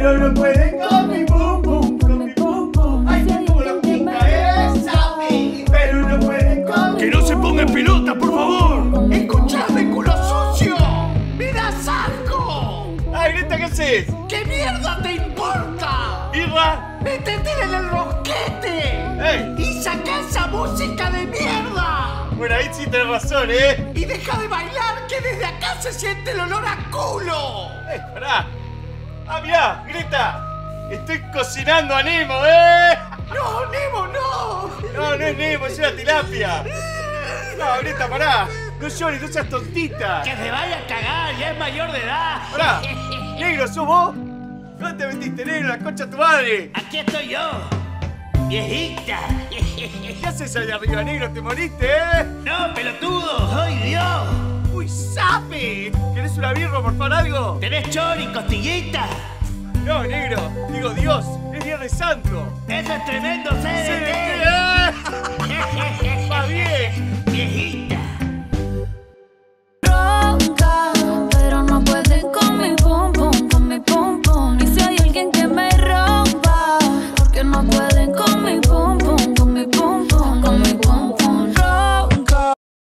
pero no pueden con mi pum pum, con mi pum pum. Ay, me pongo la punta esa, pero no pueden con mi. ¡Que no se ponga en pelota, por favor! ¡Escuchame, culo sucio! ¡Me das asco! ¡Ay, Greta, qué haces! ¿Qué mierda te importa? ¡Irra! ¡Métete en el rosquete! ¡Ey! ¡Y saca esa música de mierda! Bueno, ahí sí tenés razón, ¿eh? ¡Y deja de bailar, que desde acá se siente el olor a culo! Pará. ¡Ah, mirá, Greta! Estoy cocinando a Nemo, ¿eh? ¡No, Nemo, no! No, no es Nemo, es una tilapia. No, Greta, pará. No llores, no seas tontita. ¡Que se vaya a cagar! ¡Ya es mayor de edad! Pará. Negro, ¿sos vos? ¿Dónde te metiste, negro? La concha de tu madre. ¡Aquí estoy yo! ¡Viejita! ¿Qué haces ahí arriba, negro? ¿Te moriste, eh? ¡No, pelotudo! ¡Soy Dios! ¡Uy, sape! ¿Querés una birra, por favor, algo? ¿Tenés chori, costillita? No, negro. Digo, Dios, es Viernes Santo. ¡Eso es tremendo Sí, CDT! va bien. ¡Viejita!